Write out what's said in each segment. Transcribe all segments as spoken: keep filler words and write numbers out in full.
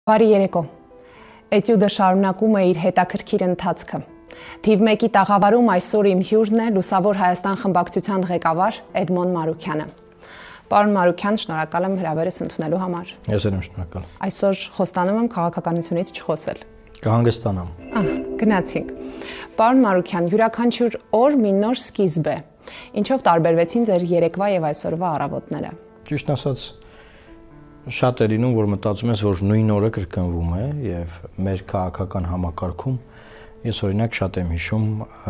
Բարի երեկո։ Էտյուդը շարունակում է իր հետաքրքիր ընթացքը։ Թիվ մեկի տաղավարում այսօր իմ հյուրն է Լուսավոր Հայաստան խմբակցության ղեկավար Էդմոն Մարուքյանը։ Պարոն Մարուքյան, շնորհակալ եմ հրավերս ընդունելու համար։ Ես եմ շնորհակալ։ Այսօր խոստանում եմ քաղաքականությունից չխոսել։ Կհանգստանամ։ Ահա, գնացինք։ Պարոն Մարուքյան, յուրաքանչյուր օր մի նոր սկիզբ է։ Ինչով տարբերվեցին ձեր երեկվա եւ այսօրվա առավոտները։ Ճիշտ ասած, շատ է լինում, որ մտածում ես, որ նույն օրը կրկնվում է եւ մեր քաղաքական համակարգում ես օրինակ շատ եմ հիշում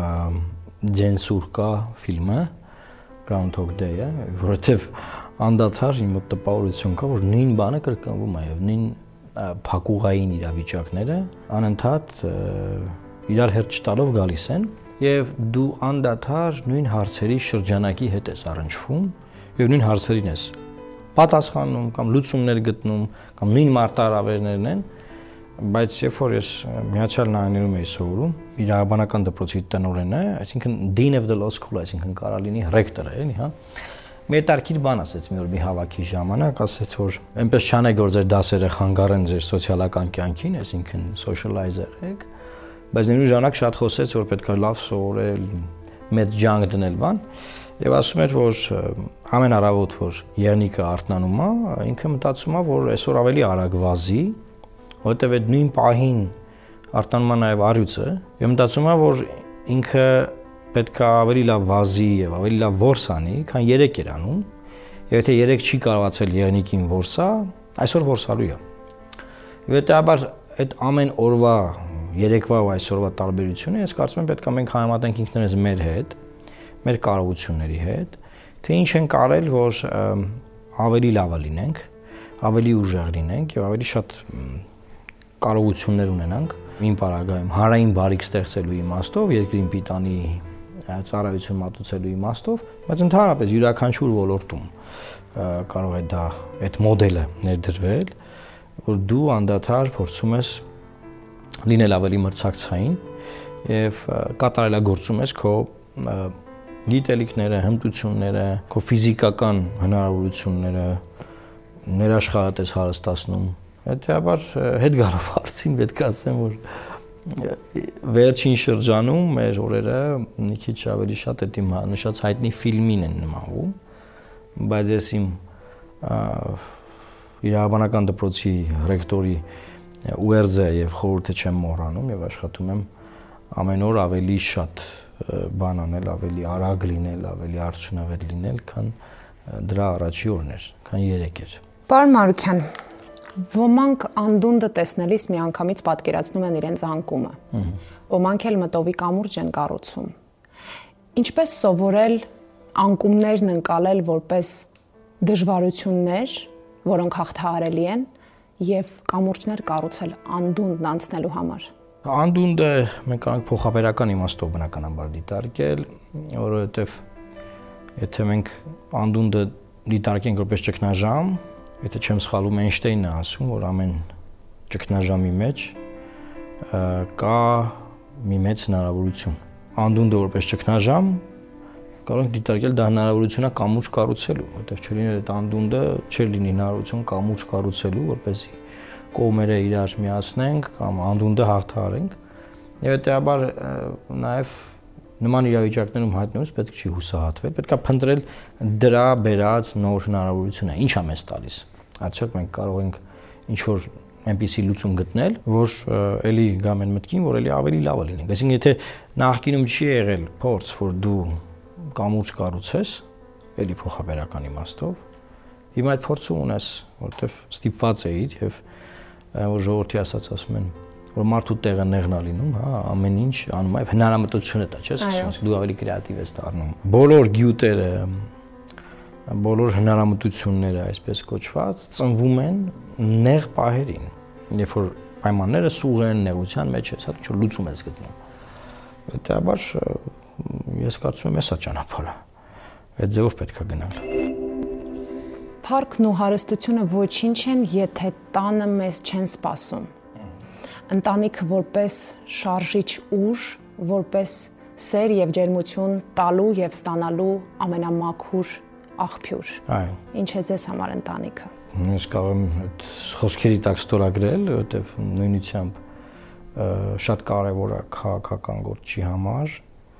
Ջեն Սուրկա ֆիլմը Groundhog Day-ը, որովհետեւ անդադար իմ մոտ տպավորություն կա, որ նույն բանը կրկնվում է եւ նույն փակուղային իրավիճակները անընդհատ իրար հետ չտալով գալիս են եւ դու անդադար նույն հարցերի շրջանակի հետ ես առնչվում եւ նույն հարցերին ես պատասխանում կամ լուծումներ գտնում կամ նույն մարտահրավերներն են, բայց երբ որ ես Միացյալ Նահանգներում էի սովորում, իրավաբանական դպրոցի տնօրենը, այսինքն Dean of the Law School, այսինքն կարա լինի ռեկտորը, էլի, հա։ Մի հետաքրքիր բան ասեց մի օր մի հավաքի ժամանակ, ասեց որ այնպես չանեք որ ձեր դասերը խանգարեն ձեր սոցիալական կյանքին, այսինքն socializer եք, բայց նույն ժամանակ շատ խոսեց որ պետք է լավ սովորել, մեծ ջանք դնել բան, եւ ասում էր որ ամեն առավոտ որ եղնիկը արթնանում է, ինքը մտածում է որ այսօր ավելի արագ վազի, որտեւ այդ նույն պահին արթնանում է նաեւ առյուծը, եւ մտածում է որ ինքը պետք է ավելի լավ վազի եւ ավելի լավ որս անի, քան երեք էր անում, եւ եթե երեք չի կարողացել եղնիկին որսա, այսօր որսալու է։ Եվ հետաբար այդ ամեն օրվա, երեկվա ու այսօրվա տարբերությունը ես կարծում եմ պետք է մենք համեմատենք ինքներս մեր հետ, մեր կարողությունների հետ, թե ինչ ենք արել, որ ավելի լավ լինենք, ավելի ուժեղ լինենք եւ ավելի շատ կարողություններ ունենանք իմ պարագայում հանրային բարիք ստեղծելու իմաստով, երկրին պիտանի ծառայություն մատուցելու իմաստով, բայց ընդհանրապես յուրաքանչյուր ոլորտում կարող է դա այդ մոդելը ներդրվել, որ դու անդադար փորձում ես լինել ավելի մրցակցային եւ կատարելագործում ես քո գիտելիքները, հմտությունները, քո ֆիզիկական հնարավորությունները ներաշխարհ ես հարստացնում։ Հետեւաբար հետ գալով հարցին պետք է ասեմ, որ վերջին շրջանում մեր օրերը մի քիչ ավելի շատ այդ իմ նշած հայտնի ֆիլմին են նմանվում, բայց ես իմ իրավաբանական դպրոցի ռեկտորի ուերձը եւ խորհուրդը չեմ մոռանում եւ աշխատում եմ ամեն օր ավելի շատ բան անել, ավելի արագ լինել, ավելի արդյունավետ լինել, քան դրա առաջի օրն էր, քան երեք էր։ Պարոն Մարուքյան, ոմանք անդունդը տեսնելիս միանգամից պատկերացնում են իրենց անկումը։ Ոմանք էլ մտովի կամուրջ են կառուցում։ Ինչպես սովորել անկումներն ընկալել որպես դժվարություններ, որոնք հաղթահարելի են, եւ կամուրջներ կառուցել անդունդն անցնելու համար։ Անդունդը մենք կարող ենք փոխաբերական իմաստով բնականաբար դիտարկել, որովհետև եթե մենք անդունդը դիտարկենք որպես ճգնաժամ, եթե չեմ սխալվում Էյնշտեյնն է ասում, որ ամեն ճգնաժամի մեջ կա մի մեծ հնարավորություն։ Անդունդը որպես ճգնաժամ կարող ենք դիտարկել դա հնարավորություն է կամուրջ կառուցելու, որովհետև չլիներ այդ անդունդը, չէր լինի հնարավորություն կամուրջ կառուցելու, որպեսզի կողմերը իրար միացնենք կամ անդունդը հաղթահարենք եւ հետեւաբար նաեւ նման իրավիճակներում հայտնվելուց պետք չի հուսահատվել, պետք է փնտրել դրա բերած նոր հնարավորությունը, ինչ է մեզ տալիս։ Արդյոք մենք կարող ենք ինչ որ այնպիսի լուծում գտնել, որ էլի գամ են մտքին, որ էլի ավելի լավը լինենք։ Այսինքն եթե նախկինում չի եղել փորձ, որ դու կամուրջ կառուցես, էլի փոխաբերական իմաստով, հիմա այդ փորձը ունես, որովհետեւ ստիպված էիր եւ որ ժողովրդի ասած ասում են որ մարդու տեղը նեղն է լինում, հա, ամեն ինչ անում է, հնարամտությունը դա, չէ՞, ասում դու ավելի կրեատիվ ես դառնում։ Բոլոր գյուտերը, բոլոր հնարամտությունները, այսպես կոչված, ծնվում են նեղ պահերին, երբ որ պայմանները սուղ են, նեղության մեջ ես, հա, ինչ որ լուծում ես գտնում։ Հետեւաբար ես կարծում եմ էսա ճանապարհը։ Այդ ձևով պետք է գնալ։ Փառքն ու հարստությունը ոչինչ են, եթե տանը մեզ չեն սպասում։ Ընտանիքը որպես շարժիչ ուժ, որպես սեր եւ ջերմություն տալու եւ ստանալու ամենամաքուր աղբյուր։ Այո։ Ինչ է ձեզ համար ընտանիքը։ Ես կարող եմ այդ խոսքերի տակ ստորագրել, որովհետև նույնությամբ շատ կարևոր է քաղաքական գործի համար,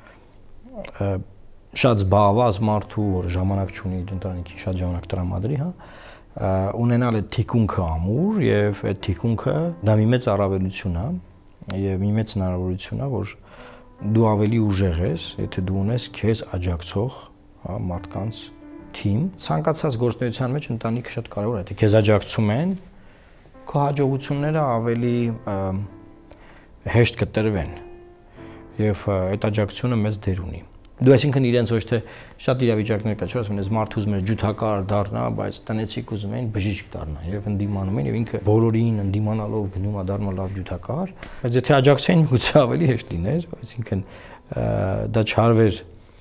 շատ զբաղված մարդու, որ ժամանակ չունի իր ընտանիքին շատ ժամանակ տրամադրի, հա, ունենալ այդ թիկունքը ամուր եւ այդ թիկունքը դա մի մեծ առավելություն է եւ մի մեծ հնարավորություն է, որ դու ավելի ուժեղ ես, եթե դու ունես քեզ աջակցող, հա, մարդկանց թիմ, ցանկացած գործունեության մեջ ընտանիքը շատ կարևոր է, թե քեզ աջակցում են, քո հաջողությունները ավելի հեշտ կտրվեն եւ այդ աջակցությունը մեծ դեր ունի։ Դու այսինքն իրենց ոչ թե շատ իրավիճակներ կա, չէ՞, ասում են, մարդ ուզում է ջութակար դառնա, բայց տնեցիք ուզում են բժիշկ դառնա եւ ընդդիմանում են եւ ինքը բոլորին ընդդիմանալով գնում է դառնալ լավ ջութակար, բայց եթե աջակցեին գուցե ավելի հեշտ լիներ, այսինքն դա չարվեր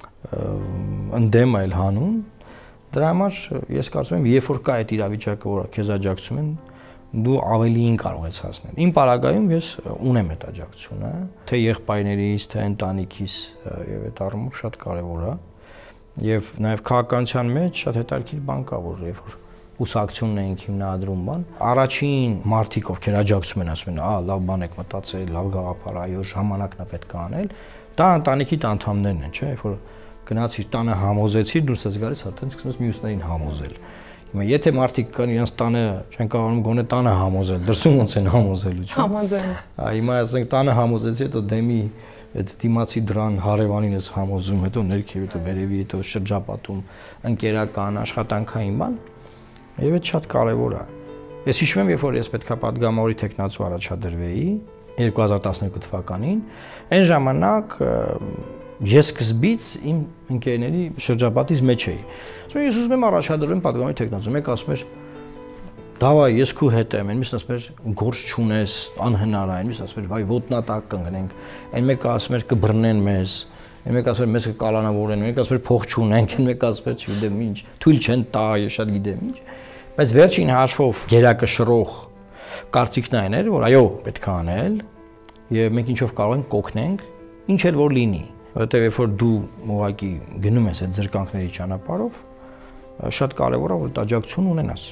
ընդդեմ այլ հանուն։ Դրա համար ես կարծում եմ, երբ որ կա այդ իրավիճակը, որ քեզ աջակցում են, դու ավելիին կարող ես հասնել։ Իմ պարագայում ես ունեմ այդ աջակցությունը, թե եղբայրներիս, թե ընտանիքիս եւ այդ առումով շատ կարեւոր է։ Եվ նաեւ քաղաքականության մեջ շատ հետաքրքիր բան կա, որ երբ որ ուսակցությունն ենք հիմնադրում բան, առաջին մարդիկ, ովքեր աջակցում են, ասում են, «Ա, լավ բան եք մտածել, լավ գաղափար, այո, ժամանակն է պետք է անել», դա ընտանիքի անդամներն են, չէ՞, երբ որ գնացիր տանը համոզեցիր, դուրս ես գալիս, հատեն սկսում ես մյուսներին համոզել։ Հիմա եթե մարդիկ կան իրենց տանը չեն կարողանում գոնե տանը համոզել, դրսում ոնց են համոզելու, չէ՞։ Համոզել։ Հիմա ասենք տանը համոզեցի, հետո դեմի այդ դիմացի դրան հարևանին ես համոզում, հետո ներքև, հետո վերևի, հետո շրջապատում, ընկերական, աշխատանքային բան, եւ այդ շատ կարեւոր է։ Ես հիշում եմ, երբ որ ես պետքա պատգամավորի տեխնացու առաջադրվեի երկու հազար տասներկու թվականին, այն ժամանակ ես սկզբից իմ ընկերների շրջապատից մեջ էի։ Ասում ես ուզում եմ առաջադրեմ պատգամավորի տեխնացու, մեկ ասում էր «Դավայ, ես քու հետ եմ», մյուսն ասում էր «Գործ չունես, անհնար է», մյուսն ասում էր «Վայ, ոտնատակ կընկնենք», այն մեկը ասում էր «Կբռնեն մեզ», այն մեկը ասում էր «Մեզ կկալանավորեն», մեկը ասում էր «Փող չունենք», այն մեկը ասում էր «Չգիտեմ ինչ, թույլ չեն տա, ես շատ գիտեմ ինչ»։ Բայց վերջին հաշվով գերակշռող կարծիքն այն էր, որ այո, պետք է անել, եւ մենք ինչով կարող ենք կօգնենք, ինչ էլ որ լինի, որովհետեւ երբ որ դու ուղղակի գնում ես այդ զրկանքների ճանապարհով, շատ կարեւոր է որ աջակցություն ունենաս։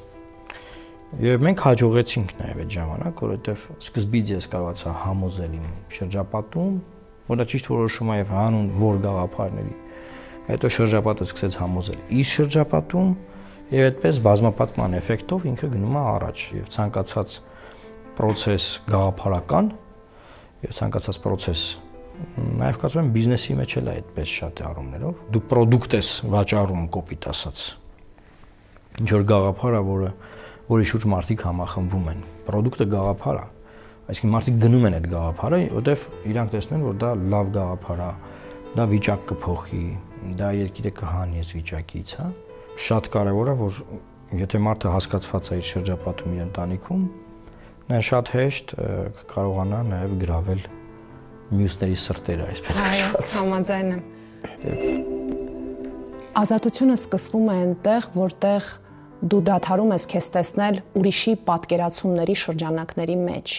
Եվ մենք հաջողեցինք նաեւ այդ ժամանակ, որովհետեւ սկզբից ես կարողացա համոզել իմ շրջապատում, որ դա ճիշտ որոշում է եւ հանուն որ գաղափարների։ Հետո շրջապատը սկսեց համոզել իր շրջապատում եւ այդպես բազմապատկման էֆեկտով ինքը գնում է առաջ եւ ցանկացած process գաղափարական եւ ցանկացած process նաեւ կարծում եմ բիզնեսի մեջ էլ է այդպես շատ առումներով դու product ես վաճառում կոպիտ ասած ինչ որ գաղափար է որը որի շուրջ մարդիկ համախմբվում են product-ը գաղափար է այսինքն մարդիկ գնում են այդ գաղափարը որտեվ իրանք տեսնում են որ դա լավ գաղափար է դա վիճակ կփոխի դա երկիրը կհանի այս վիճակից հա շատ կարևոր է որ եթե մարդը հասկացված է իր շրջապատում իր ընտանիքում նա շատ հեշտ կարողանա նաև գրավել մյուսների սրտերը, այսպես կոչված։ Համաձայն եմ։ Ազատությունը սկսվում է այնտեղ, որտեղ դու դադարում ես քեզ տեսնել ուրիշի պատկերացումների շրջանակների մեջ։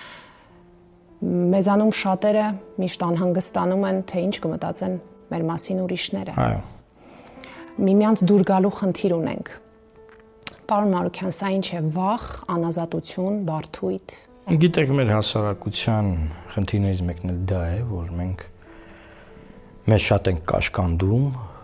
Մեզանում շատերը միշտ անհանգստանում են, թե ինչ կմտածեն մեր մասին ուրիշները։ Այո։ Միմյանց դուր գալու խնդիր ունենք։ Պարոն Մարուքյան, սա ինչ է վախ, անազատություն, բարդույթ։ Գիտեք, մեր հասարակության խնդիրներից մեկն էլ դա է, որ մենք մեզ շատ ենք կաշկանդում,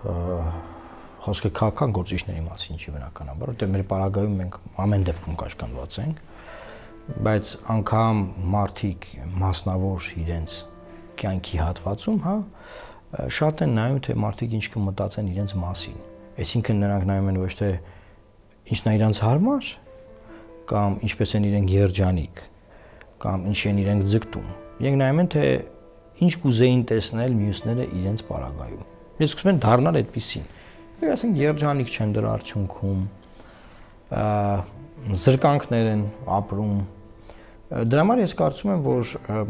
խոսքը քաղաքական գործիչների մասին չի բնականաբար, որտեղ մեր պարագայում մենք ամեն դեպքում կաշկանդված ենք, բայց անգամ մարդիկ մասնավոր իրենց կյանքի հատվածում, հա, շատ են նայում, թե մարդիկ ինչ կմտածեն իրենց մասին։ Այսինքն նրանք նայում են ոչ թե ինչն է իրենց հարմար, կամ ինչպես են իրենք երջանիկ, կամ ինչ են իրենք ձգտում։ Իրենք նայում են, թե ինչ կուզեին տեսնել մյուսները իրենց պարագայում։ Ես սկսում եմ դառնալ այդպիսին։ Եվ ասենք երջանիկ չեն դրա արդյունքում, զրկանքներ են ապրում։ Դրա համար ես կարծում եմ, որ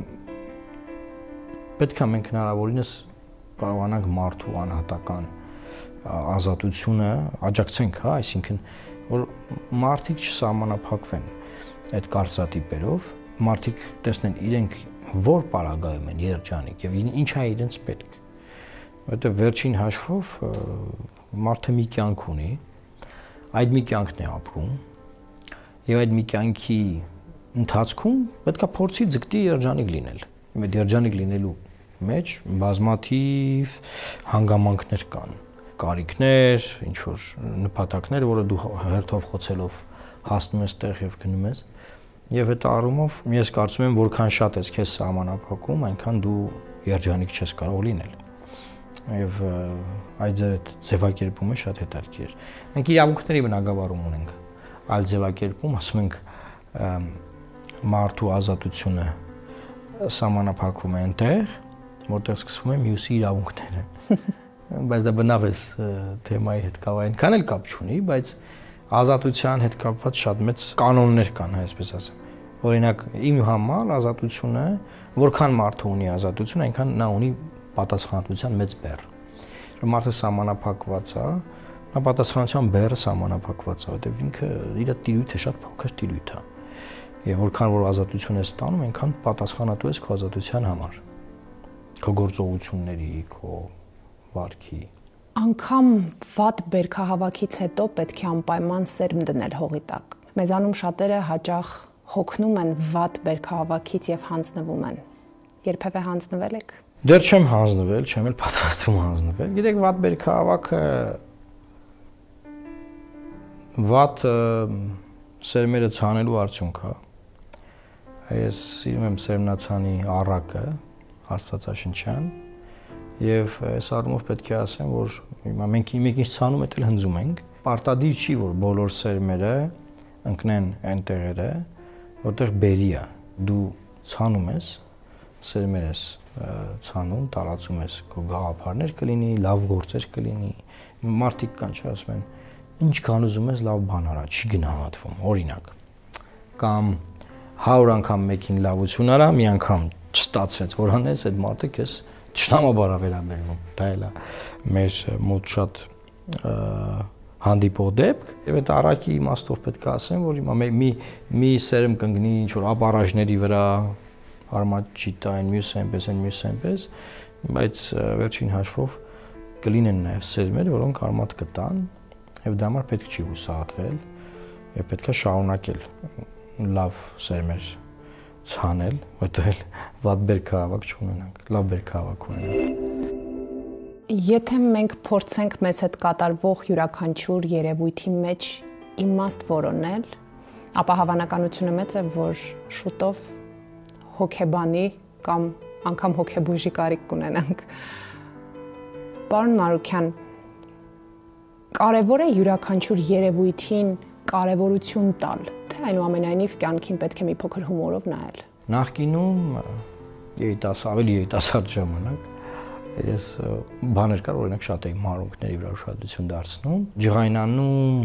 պետք է մենք հնարավորինս կարողանանք մարդու անհատական ազատությունը աջակցենք, հա, այսինքն որ մարդիկ չսահմանափակվեն այդ կարծրատիպերով, մարդիկ տեսնեն իրենք որ պարագայում են երջանիկ եւ ինչ է իրենց պետք։ Որտեղ վերջին հաշվով մարդը մի կյանք ունի, այդ մի կյանքն է ապրում Եվ այդ մի կյանքի ընթացքում պետքա փորձի ձգտի երջանիկ լինել։ Այդ երջանիկ լինելու մեջ բազմաթիվ հանգամանքներ կան, կարիքներ, ինչ որ նպատակներ, որը դու հերթով խոցելով հասնում ես տեղ եւ գնում ես։ Եվ այդ առումով ես կարծում եմ, որքան շատ ես քեզ սահմանափակում, այնքան դու երջանիկ չես կարող լինել։ Եվ այդ ձևակերպումը շատ հետաքրքիր է։ Մենք իրավունքների բնագավառում ունենք այլ ձևակերպում, ասում ենք մարդու ազատությունը սահմանափակվում է այնտեղ, որտեղ սկսվում է մյուսի իրավունքները։ Բայց դա բնավ է թեմայի հետ կապ, այնքան էլ կապ չունի, բայց ազատության հետ կապված շատ մեծ կանոններ կան, այսպես ասեմ։ Օրինակ, իմ համար ազատությունը, որքան մարդը ունի ազատություն, այնքան նա ունի պատասխանատվության մեծ բեռ։ Մարդը սահմանափակված է, նա պատասխանատվության բեռը սահմանափակված է, որտեղ ինքը իր տիրույթը շատ փոքր տիրույթ է։ Եվ որքան որ ազատություն ես ստանում, այնքան պատասխանատու ես քո ազատության համար, քո գործողությունների, քո վարքի։ Անկամ վատ բերքահավաքից հետո պետք է անպայման սերմ դնել հողի տակ։ Մեզանում շատերը հաճախ հոգնում են վատ բերքահավաքից եւ հանձնվում են։ Երբևէ հանձնվել եք։ Դեռ չեմ հանձնվել, չեմ էլ պատրաստվում հանձնվել։ Գիտեք, վատ բերքահավաքը վատ սերմերը ցանելու արդյունք է։ Ես սիրում եմ սերմնացանի առակը, աստվածաշնչյան, եւ այս առումով պետք է ասեմ, որ հիմա մենք մենք ինչ ցանում ենք, էլ հնձում ենք։ Պարտադիր չի, որ բոլոր սերմերը ընկնեն այն տեղերը, որտեղ բերի է։ Դու ցանում ես, սերմեր ես ցանում, տարածում ես, քո գաղափարներ կլինի, լավ գործեր կլինի։ Մարդիկ կան, չէ՞, ասում են, ինչքան ուզում ես լավ բան արա, չի գնահատվում, օրինակ։ Կամ հարյուր անգամ մեկին լավություն արա, մի անգամ չստացվեց, որ անես, այդ մարդը քեզ ճշտամաբար է վերաբերվում։ Դա էլ է մեր մոտ շատ հանդիպող դեպք, եւ այդ առակի իմաստով պետք է ասեմ, որ հիմա մի մի սերմ կընկնի ինչ որ ապարաժների վրա, արմատ չի տային, մյուսը այնպես են, մյուսը այնպես, բայց վերջին հաշվով կլինեն նաեւ սերմեր, որոնք արմատ կտան, եւ դա համար պետք չի հուսահատվել, եւ պետք է շարունակել լավ սերմեր ցանել, որտեղ վատ բերքահավաք չունենանք, լավ բերքահավաք ունենանք։ Եթե մենք փորձենք մեզ հետ կատարվող յուրաքանչյուր երևույթի մեջ իմաստ որոնել, ապա հավանականությունը մեծ է, որ շուտով հոգեբանի կամ անգամ հոգեբույժի կարիք կունենանք։ Պարոն Մարուքյան, կարևոր է յուրաքանչյուր երևույթին կարևորություն տալ, թե այնուամենայնիվ կյանքին պետք է մի փոքր հումորով նայել։ Նախկինում երիտաս ավելի երիտասարդ ժամանակ ես բաներ կար, օրինակ շատ էի մանրուքների վրա ուշադրություն դարձնում, ջղայնանում,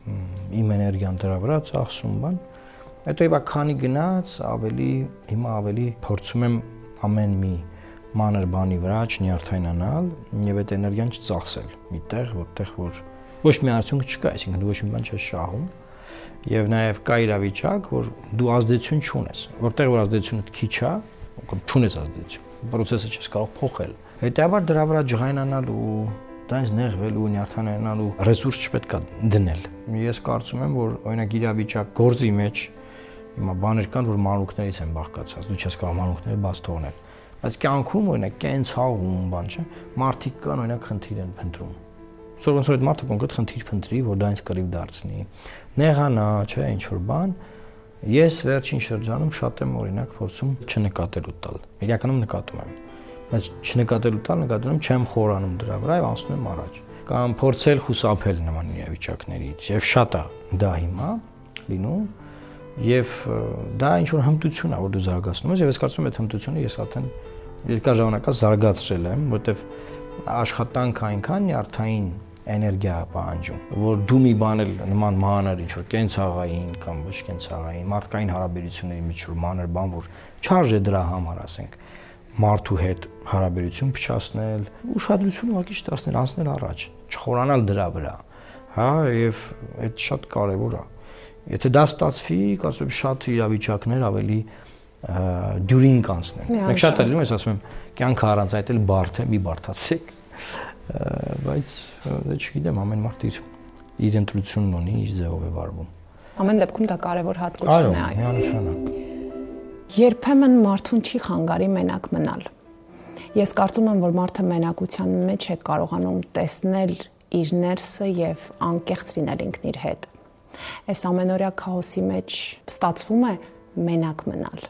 իմ էներգիան դրա վրա ծախսում բան։ Հետո իբա քանի գնաց, ավելի հիմա ավելի փորձում եմ ամեն մի մանր բանի վրա չնյարդայնանալ եւ այդ էներգիան չծախսել միտեղ, որտեղ որ ոչ մի արդյունք չկա, այսինքն դու ոչ մի բան չես շահում եւ նաեւ կա իրավիճակ, որ դու ազդեցություն չունես, որտեղ որ ազդեցությունը քիչ է, կամ չունես ազդեցություն, process-ը չես կարող փոխել։ Հետեւաբար դրա վրա ջղայնանալու, դրանից նեղվելու, նյարդայնանալու ռեսուրս չպետք է դնել։ Ես կարծում եմ, որ օրինակ իրավիճակ գործի մեջ հիմա բաներ կան, որ մանրուքներից են բաղկացած, դու չես կարող մանրուքները բաց թողնել։ Բայց կյանքում օրինակ կենցաղում բան չէ, մարդիկ կան օրինակ խնդիր են փնտրում։ Սա ոնց որ այդ մարդը կոնկրետ խնդիր փնտրի, որ դա ինձ կռիվ դարձնի, նեղանա, չէ, ինչ որ բան։ Ես վերջին շրջանում շատ եմ օրինակ փորձում չնկատելու տալ։ Իրականում նկատում եմ, բայց չնկատելու տալ նկատում եմ, չեմ խորանում դրա վրա եւ անցնում եմ առաջ։ Կամ փորձել խուսափել նման իրավիճակներից եւ շատ է դա հիմա լինում եւ դա ինչ որ հմտություն է, որ դու զարգացնում ես եւ ես կարծում եմ այդ հմտությունը ես արդեն երկար ժամանակ զարգացրել եմ, որտեվ աշխատանք այնքան նյարդային էներգիա պահանջում, որ դու մի բան էլ նման մանր ինչ որ կենցաղային կամ ոչ կենցաղային մարդկային հարաբերությունների մեջ որ մանր բան, որ չարժե դրա համար, ասենք, մարդու հետ հարաբերություն փչացնել, ուշադրություն ուղղակի չդարձնել, անցնել առաջ, չխորանալ դրա վրա, հա, եւ այդ շատ կարեւոր է։ Եթե դա ստացվի, կարծում եմ շատ իրավիճակներ ավելի դյուրին կանցնեն։ Մենք շատ էլ ես ասում եմ, կյանքը առանց այդ էլ բարդ է, մի բարդացեք, բայց դե չգիտեմ, ամեն մարդ իր իր ընտրությունն ունի, իր ձևով է վարվում։ Ամեն դեպքում դա կարևոր հատկություն է, այո, միանշանակ։ Երբեմն մարդուն չի խանգարի մենակ մնալ։ Ես կարծում եմ, որ մարդը մենակության մեջ է կարողանում տեսնել իր ներսը եւ անկեղծ լինել ինքն իր հետ։ Այս ամենօրյա քաոսի մեջ ստացվում է մենակ մնալ։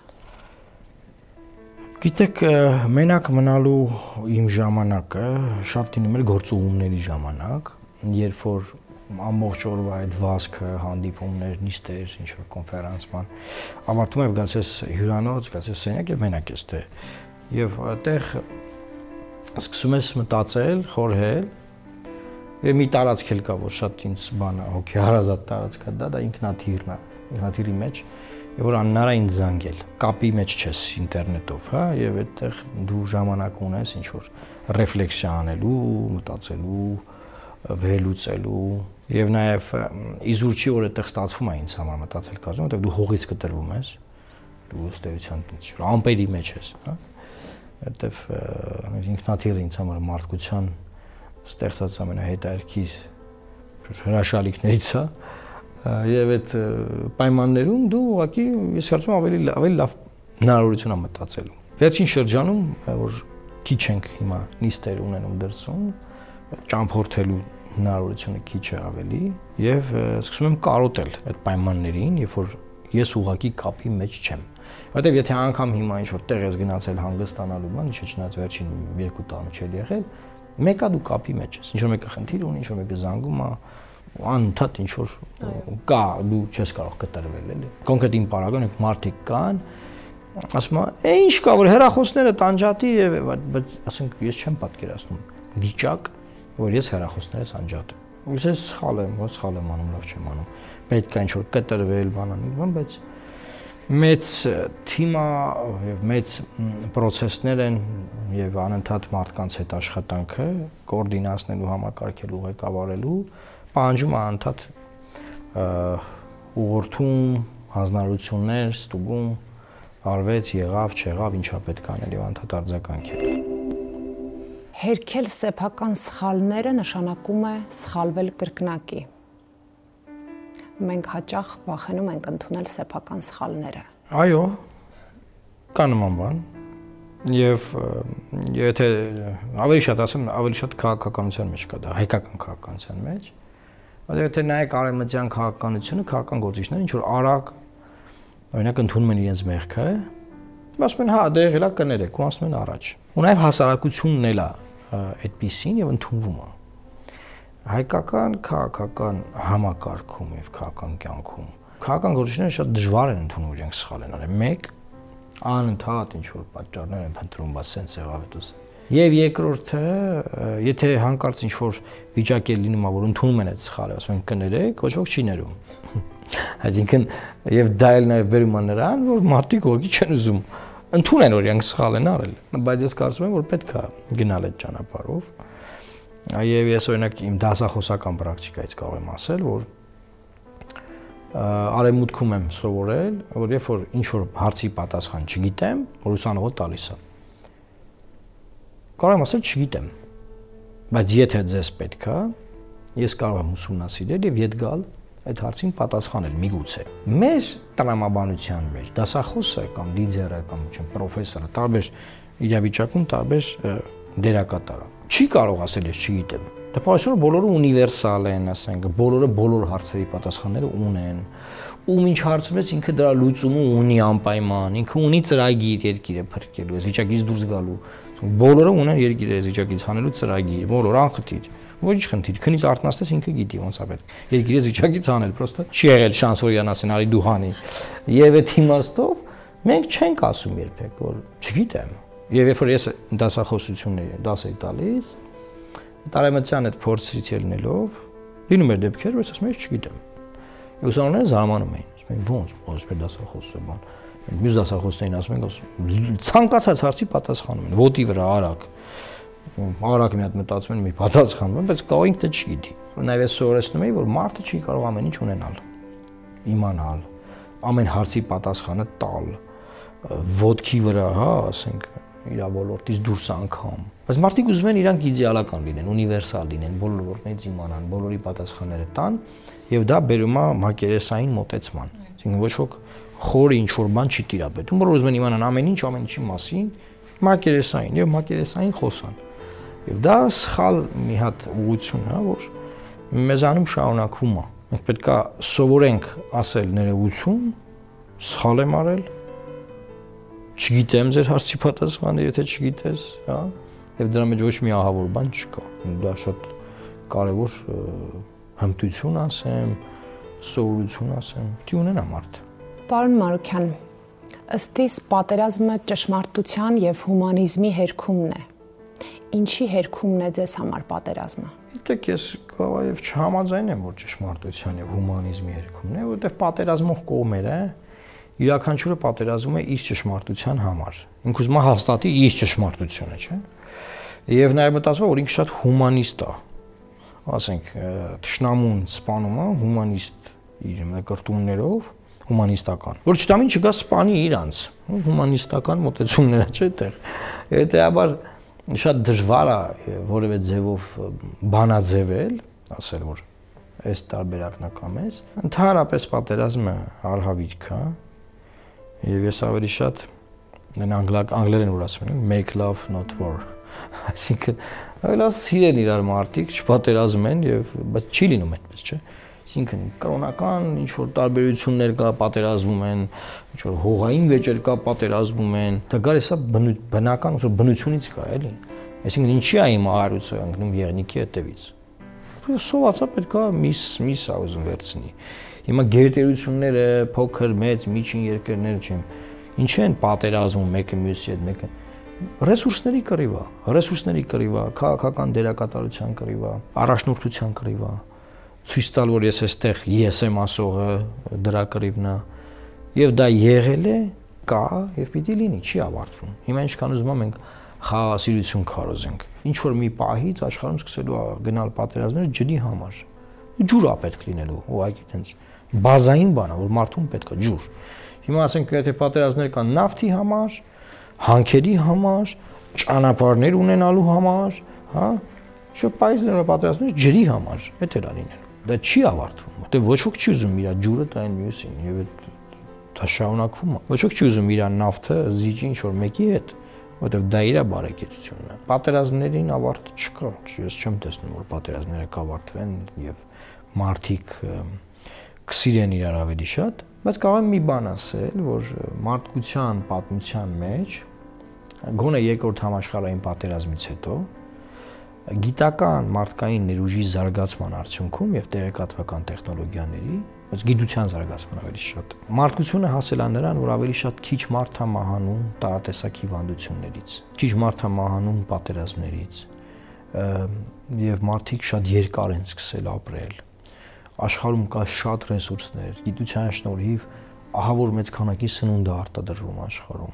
Գիտեք, մենակ մնալու իմ ժամանակը շատ լինում էր գործուղումների ժամանակ, երբ որ ամբողջ օրվա այդ վազքը, հանդիպումներ, նիստեր, ինչ-որ կոնֆերանսման ավարտվում է, գալիս ես հյուրանոց, գալիս ես սենյակ եւ մենակ ես դե։ Եվ այդտեղ սկսում ես մտածել, խորհել, եւ մի տարածք էլ կա, որ շատ ինձ բան է, հոգի հարազատ տարածք է, դա դա ինքնաթիռն է, ինքնաթիռի մեջ, եւ որ անհնար է ինձ զանգել, կապի մեջ չես ինտերնետով, հա, եւ այդտեղ դու ժամանակ ունես ինչ որ ռեֆլեքսիա անելու, մտածելու, վերլուծելու եւ նաեւ իզուր չի որ այդտեղ ստացվում է ինձ համար մտածել կարծում, որտեղ դու հողից կտրվում ես, դու ըստեյության ամպերի մեջ ես, հա, որտեղ ինքնաթիռը ինձ համար մարդկության ստեղծած ամենահետաքրքիր հրաշալիքներից է եւ այդ պայմաններում դու ուղղակի ես կարծում եմ ավելի ավելի լավ հնարավորություն ա մտածելու։ Վերջին շրջանում որ քիչ ենք հիմա նիստեր ունենում դրսում, ճամփորդելու հնարավորությունը քիչ է ավելի եւ սկսում եմ կարոտել այդ պայմաններին, երբ որ ես ուղղակի կապի մեջ չեմ։ Որտեւ եթե անգամ հիմա ինչ որ տեղ ես գնացել հանգստանալու բան, ինչ չնայած վերջին երկու տարի չէ եղել, մեկա դու կապի մեջ ես, ինչ որ մեկը խնդիր ունի, ինչ որ մեկը զանգում է, անընդհատ ինչ որ կա, դու չես կարող կտրվել էլի։ Կոնկրետ իմ պարագայում մարդիկ կան, ասում են, «Է ինչ կա, որ հեռախոսները տանջատի» եւ բայց ասենք ես չեմ պատկերացնում վիճակ, որ ես հեռախոսներս անջատեմ։ Ես սխալ եմ, ո՞ց սխալ եմ անում, լավ չեմ անում։ Պետք է ինչ որ կտրվել, բանան, բայց մեծ թիմա եւ մեծ process-ներ են եւ անընդհատ մարդկանց հետ աշխատանքը կոորդինացնելու, համակարգելու, ղեկավարելու, պահանջում է անընդհատ ուղղորդում, հանձնարարություններ, ստուգում, արվեց, եղավ, չեղավ, ինչա պետք անել եւ անընդհատ արձագանքել։ Հերքել սեփական սխալները նշանակում է սխալվել կրկնակի։ Մենք հաճախ վախենում ենք ընդունել սեփական սխալները։ Այո, կա նման բան։ Եվ եթե ավելի շատ ասեմ, ավելի շատ քաղաքականության մեջ կա դա, հայկական քաղաքականության մեջ։ Բայց եթե նայեք արևմտյան քաղաքականությունը, քաղաքական գործիչները ինչ որ արագ օրինակ ընդունում են իրենց մեղքը, ասում են հա, դե եղել է կներեք, ու ասում են առաջ։ Ու նաև հասարակությունն էլ է այդպիսին եւ ընդունվում է։ Հայկական քաղաքական համակարգում եւ քաղաքական կյանքում քաղաքական գործիչները շատ դժվար են ընդունում իրենք սխալ են արել։ Մեկ անընդհատ ինչ որ պատճառներ են փնտրում, բայց սենց եղավ էտուս։ Եվ երկրորդը, եթե հանկարծ ինչ որ վիճակ է լինում, որ ընդունում են այդ սխալը, ասում են կներեք, ոչ ոք չի ներում։ Այսինքն եւ դա էլ նաեւ բերում է նրան, որ մարդիկ ոքի չեն ուզում ընդունեն, որ իրենք սխալ են արել, բայց ես կարծում եմ, որ պետք է գնալ այդ ճանապարհով։ Եվ ես օրինակ իմ դասախոսական պրակտիկայից կարող եմ ասել, որ արևմուտքում եմ սովորել, որ երբ որ ինչ որ հարցի պատասխան չգիտեմ, որ ուսանողը տալիս է։ Կարող եմ ասել չգիտեմ, բայց եթե ձեզ պետք է, ես կարող եմ ուսումնասիրել եւ ետ գալ այդ հարցին պատասխանել միգուցե։ Մեր տրամաբանության մեջ դասախոսը կամ լիդերը կամ չեմ պրոֆեսորը տարբեր իրավիճակում տարբեր դերակատար է։ Չի կարող ասել ես չգիտեմ։ Դա պարզապես բոլորը ունիվերսալ են, ասենք, բոլորը բոլոր հարցերի պատասխանները ունեն։ Ում ինչ հարց ունես ինքը դրա լուծումը ունի անպայման, ինքը ունի ծրագիր երկիրը փրկելու, այս վիճակից դուրս գալու։ Բոլորը ունեն երկիրը այս վիճակից հանելու ծրագիր, բոլորը անխտիր։ Ոչ խնդիր, քնից արտնաստես ինքը գիտի ոնց է պետք։ Երկիրը վիճակից հանել, պրոստը չի եղել շանս որ իրանաս են արի դու հանի։ Եվ այդ իմաստով մենք չենք ասում երբեք որ չգիտեմ։ Եվ երբ որ ես դասախոսությունների դաս էի տալիս, տարեմտյան այդ փորձից ելնելով, լինում էր դեպքեր, որ ես ասում եմ չգիտեմ։ Ուսանողները զարմանում էին, ասում են ոնց, ոնց մեր դասախոսը բան։ Մյուս դասախոսներին ասում են, ցանկացած հարցի պատասխանում են, ոտի վրա արագ։ Արագ մի հատ մտածում են, մի պատասխանում են, բայց կարող ինքը չգիտի։ Նաև ես սովորեցնում եի, որ մարդը չի կարող ամեն ինչ ունենալ, իմանալ, ամեն հարցի պատասխանը տալ, ոտքի վրա, հա, ասենք, իր ոլորտից դուրս անգամ։ Բայց մարդիկ ուզում են իրանք իդեալական լինեն, ունիվերսալ լինեն, բոլորներից իմանան, բոլորի պատասխանները տան, եւ դա բերում է մակերեսային մոտեցման։ Այսինքն ոչ ոք խորը ինչ որ բան չի տիրապետում, բոլորը ուզում են իմանան ամեն ինչ, ամեն ինչի մասին, մակերեսային եւ մակերեսային խոսան։ Եվ դա սխալ մի հատ ուղղություն է, որ մեզանում շարունակվում է։ Մենք պետք է սովորենք ասել ներողություն, սխալ եմ արել, չգիտեմ ձեր հարցի պատասխանը, եթե չգիտես, հա, եւ դրա մեջ ոչ մի ահավոր բան չկա։ Դա շատ կարեւոր հմտություն ասեմ, սովորություն ասեմ, դի ունենա մարդը։ Պարոն Մարուքյան, ըստ իս պատերազմը ճշմարտության եւ հումանիզմի հերքումն է։ Ինչի հերքումն է ձեզ համար պատերազմը։ Գիտեք, ես կարող չհամաձայնեմ, որ ճշմարտության եւ հումանիզմի հերքումն է, որովհետեւ պատերազմող կողմերը յուրաքանչյուրը պատերազմում է իր ճշմարտության համար։ Ինքը ուզում է հաստատի իր ճշմարտությունը, չէ՞։ Եվ նաեւ մտածում եմ, որ ինքը շատ հումանիստ է։ Ասենք, թշնամուն սպանում է հումանիստ իր մկրտումներով, հումանիստական։ Որ չտամին չգա սպանի իրանց, հումանիստական մոտեցումներ է, չէ՞ այդտեղ։ Հետեւաբար շատ դժվար է որևէ ձևով բանաձևել, ասել որ այս տարբերակն է կամ էս։ Ընդհանրապես պատերազմը արհավիրք է, եւ ես ավելի շատ անգլերեն որ ասում են make love not war, այսինքն ավելի սիրեն իրար մարդիկ, չպատերազմեն եւ բայց չի լինում այդպես, չէ։ Այսինքն կրոնական ինչ որ տարբերություններ կա, պատերազմում են, ինչ որ հողային վեճեր կա, պատերազմում են։ Դա գալիս է բնական ուսո բնությունից կա, էլի։ Այսինքն ինչի է իմ արարույցը ընկնում եղնիկի հետևից։ Սովածա պետք է միս միս ուզում վերցնի։ Հիմա գերտերությունները, փոքր, մեծ, միջին երկրներ չեմ։ Ինչի են պատերազմում մեկը մյուսի հետ, մեկը ռեսուրսների կռիվ է, ռեսուրսների կռիվ է, քաղաքական դերակատարության կռիվ է, առաջնորդության կռիվ է։ Ցույց տալ, որ ես էստեղ ես եմ ասողը, դրա կռիվն է, եւ դա եղել է, կա եւ պիտի լինի, չի ավարտվում։ Հիմա ինչքան ուզում եմ մենք խաղաղասիրություն քարոզենք։ Ինչ որ մի պահից աշխարհում սկսելու է գնալ պատերազմներ ջրի համար։ Ջուր է պետք լինելու, ուղղակի տենց բազային բան է, որ մարդուն պետք է ջուր։ Հիմա ասենք, եթե պատերազմներ կան նավթի համար, հանքերի համար, ճանապարհներ ունենալու համար, հա, չէ՞ պայծառ պատերազմներ ջրի համար, դա էլ է լինելու։ Դա չի ավարտվում, որտեղ ոչ ոք չի ուզում իր ջուրը տային մյուսին եւ դա շարունակվում է։ Ոչ ոք չի ուզում իր նավթը զիջի ինչ որ մեկի հետ, որտեղ դա իր բարեկեցությունն է։ Պատերազմներին ավարտ չկա, ես չեմ տեսնում որ պատերազմները կավարտվեն եւ մարդիկ կսիրեն իրար ավելի շատ, բայց կարող եմ մի բան ասել, որ մարդկության պատմության մեջ գոնե երկրորդ համաշխարհային պատերազմից հետո գիտական մարդկային ներուժի զարգացման արդյունքում եւ տեղեկատվական տեխնոլոգիաների, բայց գիտության զարգացման ավելի շատ մարդկությունը հասել է նրան, որ ավելի շատ քիչ մարդ է մահանում տարատեսակ հիվանդություններից, քիչ մարդ է մահանում պատերազմներից, եւ մարդիկ շատ երկար են սկսել ապրել։ Աշխարհում կա շատ ռեսուրսներ, գիտության շնորհիվ ահավոր մեծ քանակի սնունդ է արտադրվում աշխարհում։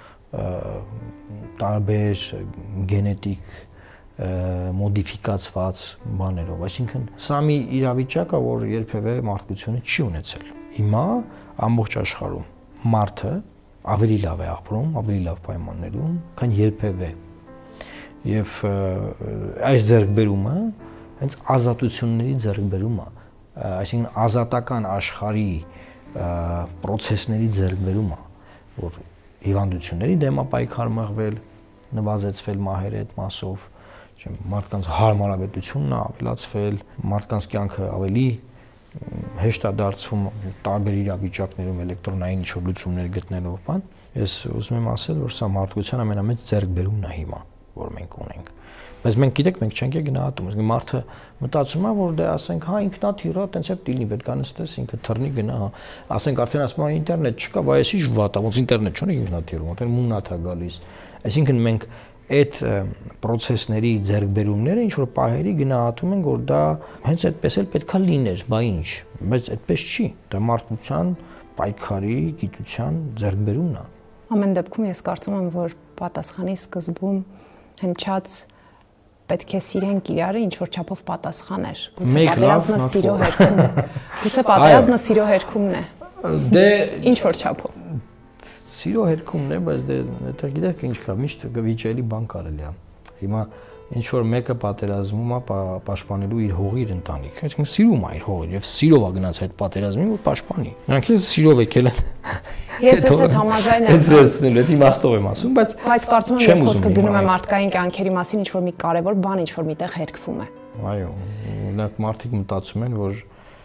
Տարբեր գենետիկ մոդիֆիկացված բաներով, այսինքն սա մի իրավիճակ է, որ երբևէ մարդկությունը չի ունեցել։ Հիմա ամբողջ աշխարհում մարդը ավելի լավ է ապրում, ավելի լավ պայմաններում, քան երբևէ։ Եվ այս ձեռքբերումը հենց ազատությունների ձեռքբերումը, այսինքն ազատական աշխարհի պրոցեսների ձեռքբերումը, որ հիվանդությունների դեմ է պայքար մղվել, նվազեցվել մահերի հետ մասով, մարդկանց հարմարավետությունն է ավելացվել, մարդկանց կյանքը ավելի հեշտ է դարձում տարբեր իրավիճակներում էլեկտրոնային ինչ-որ լուծումներ գտնելով բան։ Ես ուզում եմ ասել, որ սա մարդկության ամենամեծ ձեռքբերումն է հիմա, որ մենք ունենք։ Բայց մենք գիտեք, մենք չենք գնահատում, իսկ մարդը մտածում է, որ դե ասենք, հա ինքնաթիռ է, տենց է դիլնի, պետք է նստես, ինքը թռնի գնա, հա։ Ասենք արդեն ասում է ինտերնետ չկա, վայ էսի վատ է, ոնց ինտերնետ չունի ինքնաթիռում, որտեղ մուննաթ է գալիս։ Այսինքն մենք այդ պրոցեսների ձեռքբերումները ինչ որ պահերի գնահատում են, որ դա հենց այդպես էլ պետքա լիներ, բա ինչ, բայց այդպես չի։ Դա մարդկության պայքարի, գիտության ձեռքբերումն է։ Ամեն դեպքում ես կարծում եմ, որ պատասխանի սկզբում հնչած պետք է սիրենք իրարը ինչ որ չափով պատասխան էր։ Գուցե պատերազմը սիրո հերքում է։ Գուցե պատերազմը սիրո հերքումն է։ Դե ինչ որ չափով։ սիրո հերքումն է, բայց դե դա գիտեք ինչ կա, միշտ վիճելի բան կարելի է։ Հիմա ինչ որ մեկը պատերազմում է պաշտպանելու իր հողի իր ընտանիքը, այսինքն սիրում է իր հողը եւ սիրով է գնաց այդ պատերազմին, որ պաշտպանի։ Նրանք էլ սիրով եկել են։ Ես ես այդ համաձայն եմ։ Այդ վերցնել, դա իմաստով եմ ասում, բայց բայց կարծում եմ, որ խոսքը գնում է մարդկային կյանքերի մասին, ինչ որ մի կարևոր բան, ինչ որ միտեղ հերկվում է։ Այո, օրինակ մարդիկ մտածում են, որ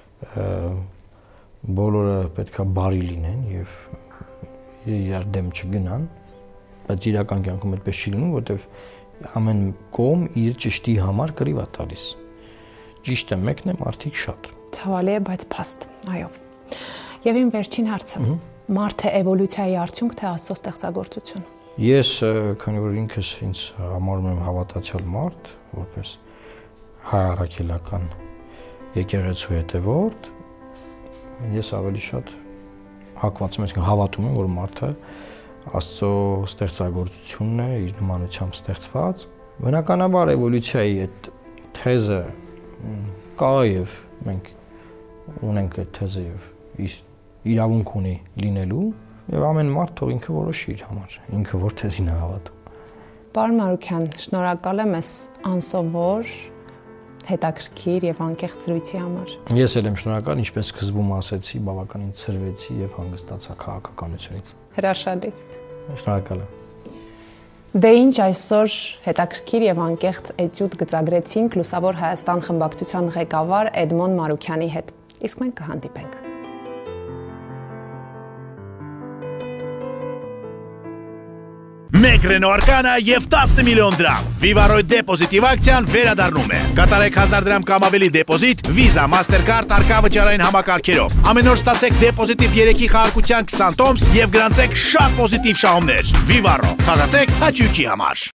բոլորը պետքա բարի լինեն եւ իրար դեմ չգնան, բայց իրական կյանքում այդպես չի լինում, որտեվ ամեն կողմ իր ճիշտի համար կռիվ է տալիս։ Ճիշտը մեկն է, մարդիկ շատ։ Ցավալի է, բայց փաստ, այո։ Եվ իմ վերջին հարցը. մարդը էվոլյուցիայի արդյունք թե Աստծո ստեղծագործություն։ Ես, քանի որ ինքս ինձ համարում եմ հավատացյալ մարդ, որպես հայ առաքելական եկեղեցու հետևորդ, ես ավելի շատ հակված եմ, այսինքն հավատում եմ, որ մարդը Աստծո ստեղծագործությունն է, իր նմանությամբ ստեղծված։ Բնականաբար էվոլյուցիայի այդ թեզը կա եւ մենք ունենք այդ թեզը եւ իրավունք ունի լինելու եւ ամեն մարդ թող ինքը որոշի իր համար, ինքը որ թեզին է հավատում։ Պարոն Մարուքյան, շնորհակալ եմ այս անսովոր, հետաքրքիր եւ անկեղծ զրույցի համար։ Ես էլ եմ շնորհակալ, ինչպես սկզբում ասեցի, բավականին ցրվեցի եւ հանգստացա քաղաքականությունից։ Հրաշալի։ Շնորհակալ եմ։ Դե ինչ այսօր հետաքրքիր եւ անկեղծ էտյուդ գծագրեցինք Լուսավոր Հայաստան խմբակցության ղեկավար Էդմոն Մարուքյանի հետ։ Իսկ մենք կհանդիպենք։ Մեկ Renault Arcana եւ տասը միլիոն դրամ։ Vivaroy դեպոզիտիվ ակցիան վերադառնում է։ Կատարեք հազար դրամ կամ ավելի դեպոզիտ Visa, Mastercard, արկավճարային համակարգերով։ Ամեն օր ստացեք դեպոզիտիվ երեքի խաղարկության քսան տոմս եւ գրանցեք շատ պոզիտիվ շահումներ։ Vivaro, խաղացեք հաճույքի համար։